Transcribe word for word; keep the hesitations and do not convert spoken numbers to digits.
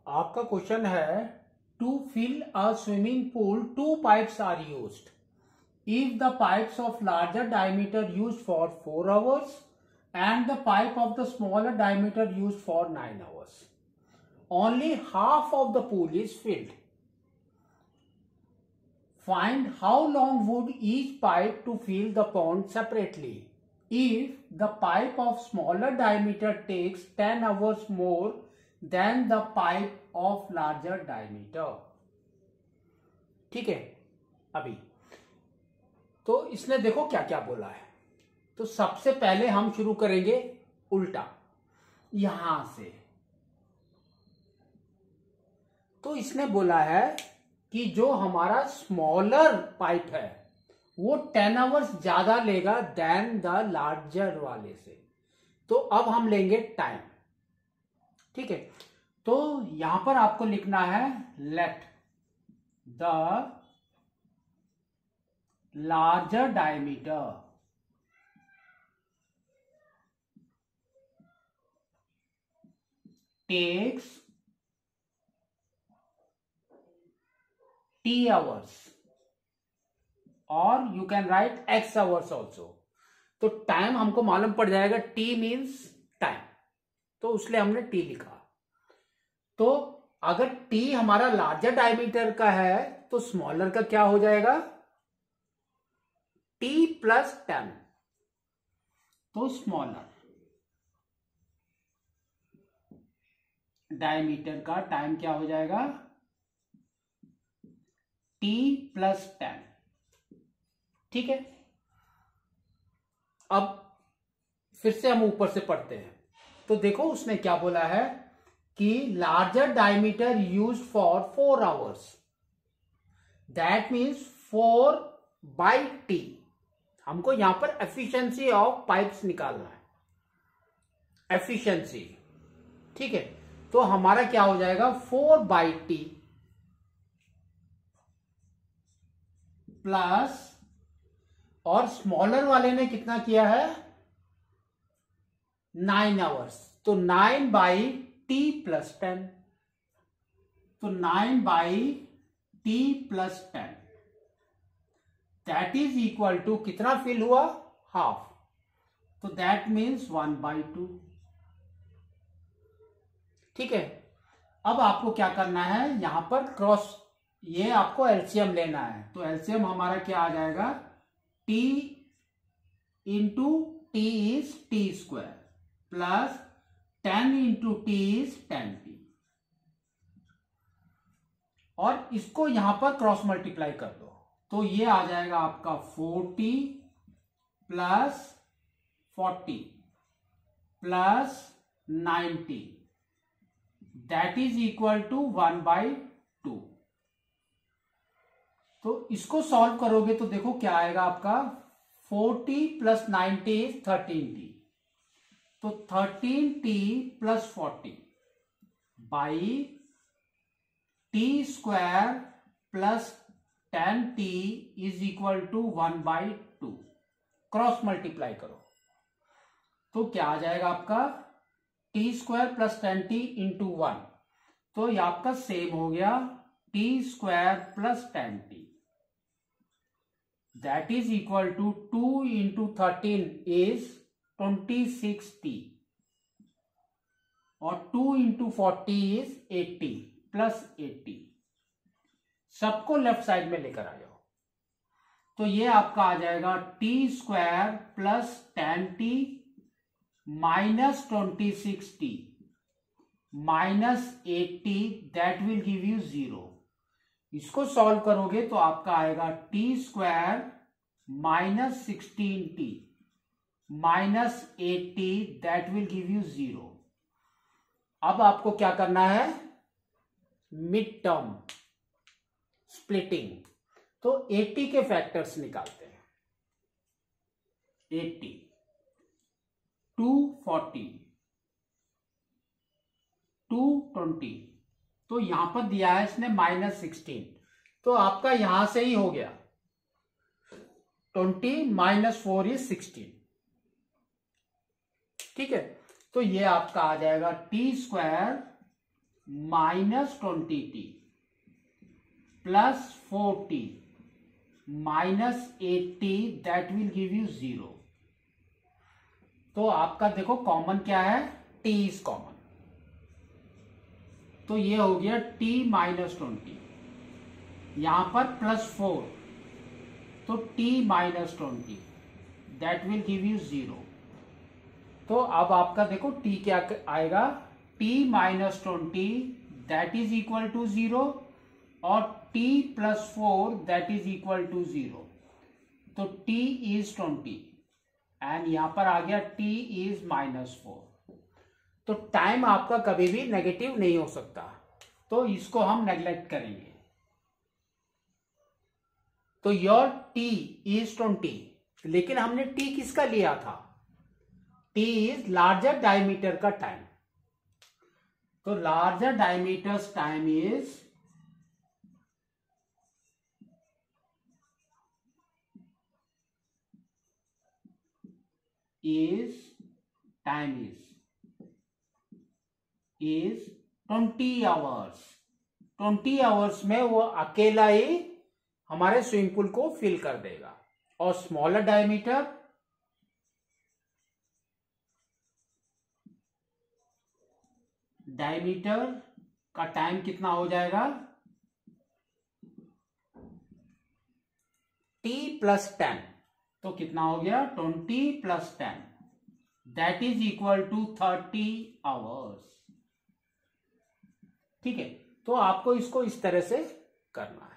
आपका क्वेश्चन है to fill a swimming pool two pipes are used if the pipes of larger diameter used for four hours and the pipe of the smaller diameter used for nine hours. Only half of the pool is filled. Find how long would each pipe to fill the pond separately. If the pipe of smaller diameter takes ten hours more than the pipe of larger diameter. ठीक है, अभी तो इसने देखो क्या क्या बोला है। तो सबसे पहले हम शुरू करेंगे उल्टा यहां से। तो इसने बोला है कि जो हमारा स्मॉलर पाइप है वो टेन आवर्स ज्यादा लेगा देन द लार्जर वाले से। तो अब हम लेंगे टाइम, ठीक है। तो यहां पर आपको लिखना है let the larger diameter takes t hours और you can write x hours also। तो टाइम हमको मालूम पड़ जाएगा, t मीन्स टाइम, तो उसलिए हमने t लिखा। तो अगर t हमारा लार्जर डायमीटर का है तो स्मॉलर का क्या हो जाएगा, t प्लस टेन। तो स्मॉलर डायमीटर का टाइम क्या हो जाएगा, t प्लस टेन, ठीक है। अब फिर से हम ऊपर से पढ़ते हैं। तो देखो उसने क्या बोला है कि larger diameter used for four hours, that means four by t. हमको यहां पर एफिशिएंसी ऑफ पाइप्स निकालना है, एफिशिएंसी, ठीक है। तो हमारा क्या हो जाएगा, फोर बाई टी प्लस, और स्मॉलर वाले ने कितना किया है, नाइन आवर्स। तो nine by t plus ten, तो nine by t plus ten that is equal to कितना फिल हुआ, हाफ। तो that means one by two, ठीक है। अब आपको क्या करना है, यहां पर क्रॉस, ये आपको एलसीएम लेना है। तो एलसीएम हमारा क्या आ जाएगा, t into t is t square plus ten into t is ten t, और इसको यहां पर क्रॉस मल्टीप्लाई कर दो। तो ये आ जाएगा आपका forty plus forty plus ninety, that is equal to one by two. तो इसको सॉल्व करोगे तो देखो क्या आएगा आपका, forty plus ninety is thirteen t. तो thirteen t plus forty by t square plus ten t is equal to one by two. Cross multiply करो तो क्या आ जाएगा आपका, t square plus ten t into one. तो ये आपका सेम हो गया, T square plus ten t that is equal to two into thirteen is twenty six t, और two into forty is eighty plus eighty. सबको left side में लेकर आ जाओ। तो ये आपका आ जाएगा t square plus ten t minus twenty six t minus eighty, that will give you zero. इसको सॉल्व करोगे तो आपका आएगा t square minus sixteen t minus eighty, that will give you zero. अब आपको क्या करना है, मिड टर्म स्प्लिटिंग। तो एट्टी के फैक्टर्स निकालते हैं, eighty, two forty, two twenty, तो यहां पर दिया है इसने माइनस सिक्सटीन, तो आपका यहां से ही हो गया, twenty minus four is sixteen, ठीक है। तो ये आपका आ जाएगा t square minus twenty t plus forty minus eighty, that will give you zero. तो आपका देखो कॉमन क्या है, t इज कॉमन, तो ये हो गया t माइनस ट्वेंटी, यहां पर प्लस फोर, तो t minus twenty, that will give you zero. तो अब आपका देखो t क्या आएगा, t minus twenty that is equal to zero, और t plus four that is equal to zero. तो t इज ट्वेंटी एंड यहां पर आ गया t इज माइनस फोर। तो टाइम आपका कभी भी नेगेटिव नहीं हो सकता, तो इसको हम नेग्लेक्ट करेंगे। तो योर t इज ट्वेंटी, लेकिन हमने t किसका लिया था, t इज लार्जर डायमीटर का टाइम। तो larger diameters time is is time is is twenty hours. Twenty hours में वो अकेला ही हमारे स्विमिंग पूल को फिल कर देगा। और स्मॉलर डायमीटर डायमीटर का टाइम कितना हो जाएगा, t प्लस टेन, तो कितना हो गया twenty plus ten, that is equal to thirty hours. ठीक है, तो आपको इसको इस तरह से करना है।